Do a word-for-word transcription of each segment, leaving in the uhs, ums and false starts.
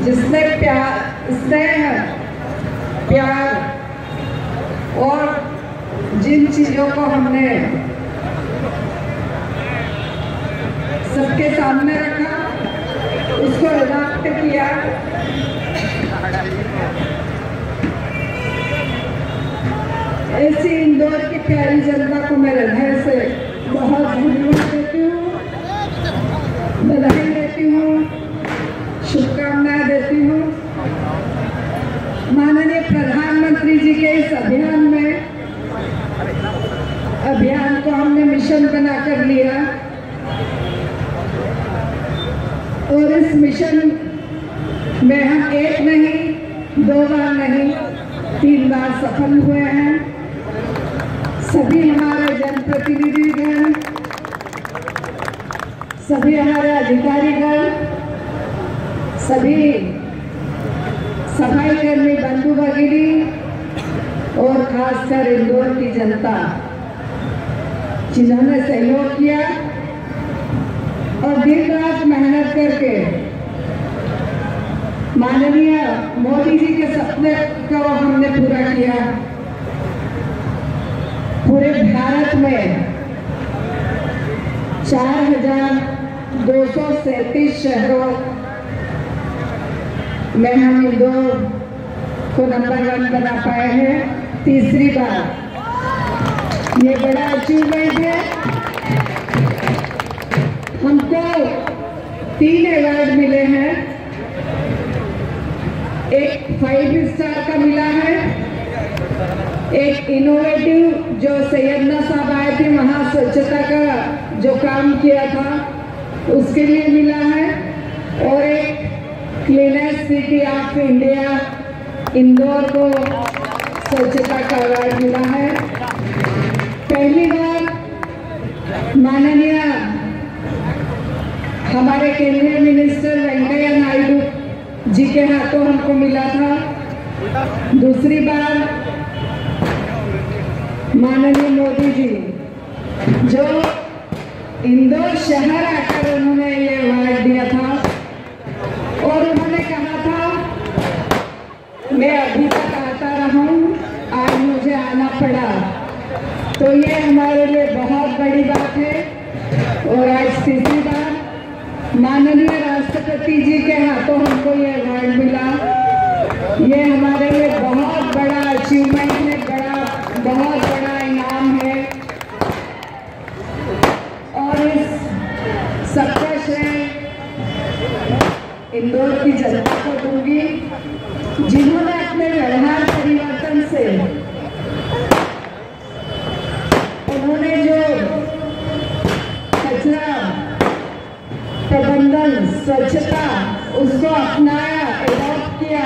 जिसने प्यार, स्नेह, प्यार और जिन चीज़ों को हमने सबके सामने रखा उसको अडॉप्ट किया। ऐसी इंदौर की प्यारी जनता को मैं हृदय से बहुत धन्यवाद देती हूँ, बधाई देती हूँ, शुभकामनाएं देती हूँ। माननीय प्रधानमंत्री जी के इस अभियान में अभियान को हमने मिशन बना कर लिया और इस मिशन में हम एक नहीं, दो बार नहीं, तीन बार सफल हुए हैं। सभी हमारे जनप्रतिनिधिगण, सभी हमारे अधिकारीगण, सभी सफाई कर्मी बंधु भगिनी और खासकर इंदौर की जनता जिन्होंने सहयोग किया और दिन रात मेहनत करके माननीय मोदी जी के सपने को हमने पूरा किया। पूरे भारत में चार हजार दो सौ सैंतीस शहरों में हम इंदौर को नंबर वन बना पाए हैं तीसरी बार। ये बड़ा अचीवमेंट है। हमको तीन अवार्ड मिले हैं। एक फाइव स्टार का मिला है, एक इनोवेटिव जो सैयदना साहब आए थे वहाँ स्वच्छता का जो काम किया था उसके लिए मिला है, और एक cleanest city of India Indore को स्वच्छता का अवार्ड मिला है। पहली बार माननीय हमारे केंद्रीय मिनिस्टर वेंकैया नायडू जी के हाथों हमको मिला था। दूसरी बार माननीय मोदी जी जो इंदौर शहर आकर उन्होंने ये अवार्ड दिया था और उन्होंने कहा था मैं अभी तक आता रहा हूँ, आज मुझे आना पड़ा। तो ये हमारे लिए बहुत बड़ी बात है। और आज तीसरी बार माननीय राष्ट्रपति जी के हाथों हमको ये अवार्ड मिला। ये हमारे लिए बहुत बड़ा अचीवमेंट है, बड़ा बहुत बड़ा इनाम है। और इस सबका श्रेय इंदौर की जनता को दूंगी जिन्होंने अपने व्यवहार परिवर्तन से उन्होंने जो कचरा प्रबंधन, स्वच्छता उसको अपनाया, एडॉप्ट किया।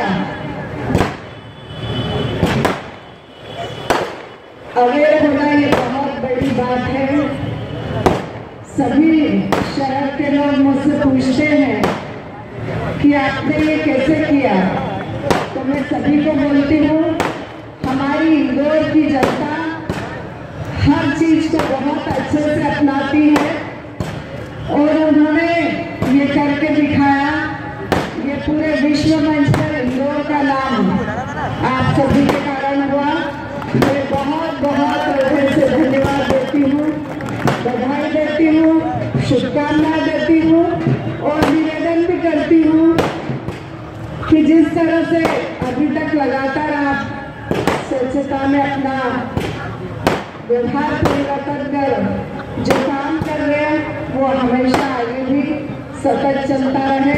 अवेयर होना ये बहुत बड़ी बात है। सभी शहर के लोग मुझसे पूछते हैं कि आपने ये कैसे किया, तो मैं सभी को बोलती हूँ हमारी इंदौर की जनता हर चीज को बहुत अच्छे से अपनाती है और उन्होंने ये करके दिखाया। ये पूरे विश्व मंच पर इंदौर का नाम आप सभी के कारण हुआ। मैं बहुत बहुत हृदय से धन्यवाद देती हूँ, बधाई देती हूँ, शुभकामनाएं देती हूँ और निवेदन भी करती हूँ कि जिस तरह से अभी तक लगातार आप स्वच्छता में अपना व्यवहार परिवर्तन कर जो काम कर रहे हैं वो हमेशा आगे भी सतत चलता रहे।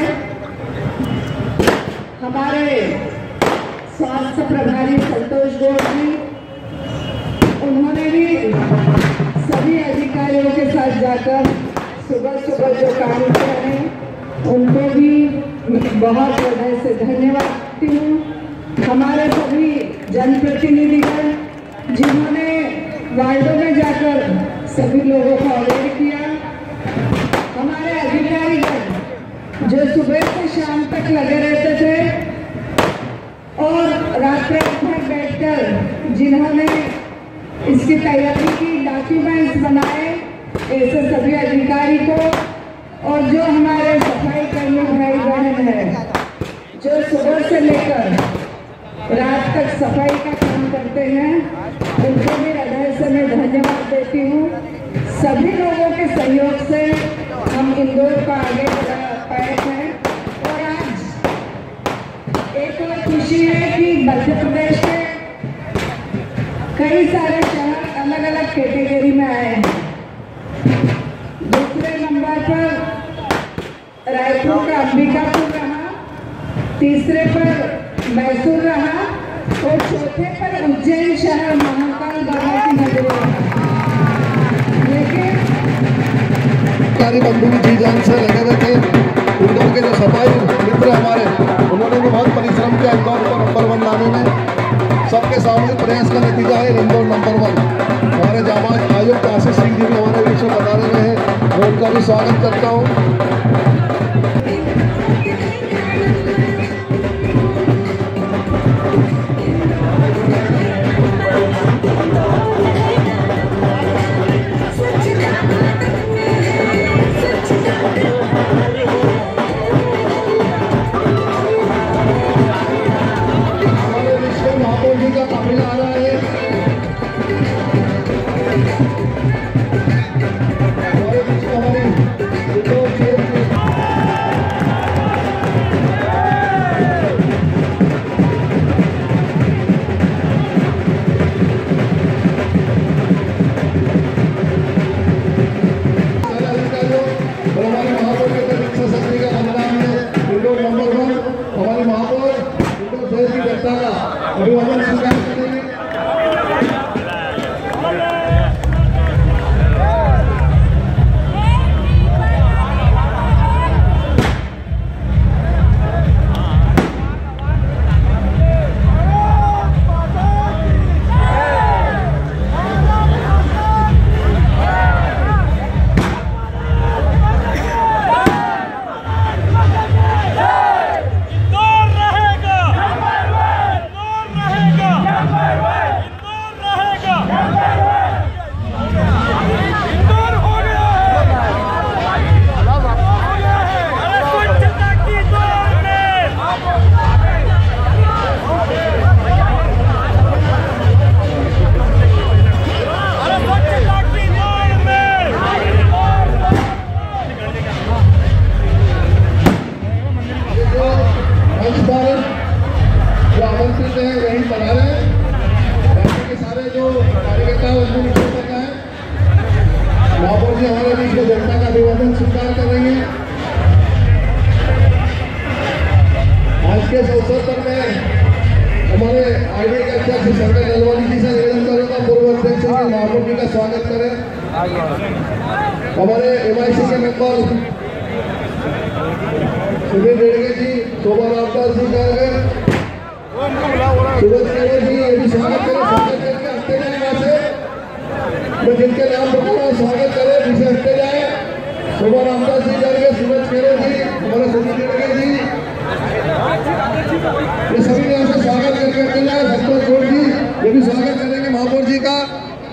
हमारे स्वास्थ्य प्रभारी संतोष गौड़ जी, उन्होंने भी सभी अधिकारियों के साथ जाकर सुबह सुबह जो काम किया है उनको भी बहुत हृदय से धन्यवाद देती हूँ। हमारे सभी जनप्रतिनिधिगण जिन्होंने वार्डों में जाकर सभी लोगों को अवेयर किया, हमारे अधिकारीगण जो सुबह से शाम तक लगे रहते थे और रात रात भर बैठकर जिन्होंने इसकी तैयारी की, डॉक्यूमेंट्स बनाए, ऐसे सभी अधिकारी को, और जो हमारे सफाई कर्मी भाई बहन है जो सुबह से लेकर रात तक सफाई का काम करते हैं, उनको भी हृदय से मैं धन्यवाद देती हूँ। सभी लोगों के सहयोग से हम इंदौर को आगे बढ़ा पाए हैं। और आज एक और खुशी है कि मध्य प्रदेश के कई सारे शहर अलग अलग कैटेगरी में आए हैं। दूसरे नंबर पर रायपुर का अंबिकापुर रहा, तीसरे पर मैसूर रहा और चौथे पर उज्जैन शहर महाकाल बाबा की नगरी रहा। लेकिन सरकारी बंधु भी जी जान से लगे हुए थे। इंदौर के जो सफाई मित्र हमारे, उन्होंने भी बहुत परिश्रम किया इंदौर को नंबर वन लाने में। सबके सामूहिक प्रयास का नतीजा है इंदौर नंबर वन। हमारे जांच आयुक्त आशीष सिंह जी भी हमारे बीच में बता रहे हैं, मैं उनका भी स्वागत करता हूँ। हमारे बीच में जनता का अभिवादन स्वीकार करेंगे। आज के अवसर पर मैं हमारे आईडी के अध्यक्ष संजय नलवानी जी से निवेदन करूंगा, पूर्व अध्यक्ष महापौर जी का स्वागत करें। हमारे एमआईसी के मेंबर सुनील रेडगे जी, शोभा रामदास जी गर्ग, सुरेश केवल जी, ये भी स्वागत करें। स्वागत करके हटते जाए वहां से, मैं जिनके नाम बताऊंगा स्वागत करें, पीछे हटते जाए। शोभा रामदास जी गर्ग, सुरेश केवल जी, हमारे सुनील रेडगे जी, ये सभी यहाँ से स्वागत करके हटते जाए। संतोष गौड़ जी, ये भी स्वागत करेंगे महापौर जी का।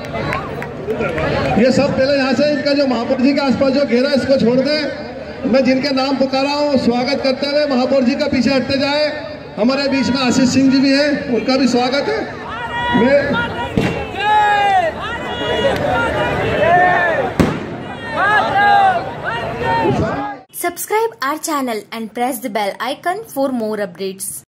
ये सब पहले यहाँ से इनका जो महापौर जी के आसपास जो घेरा इसको छोड़ दें। मैं जिनके नाम पुकारा हूँ स्वागत करते हुए महापौर जी का पीछे हटते जाए। हमारे बीच में आशीष सिंह जी भी हैं, उनका भी स्वागत है। मैं Subscribe our channel and press the bell icon for more updates.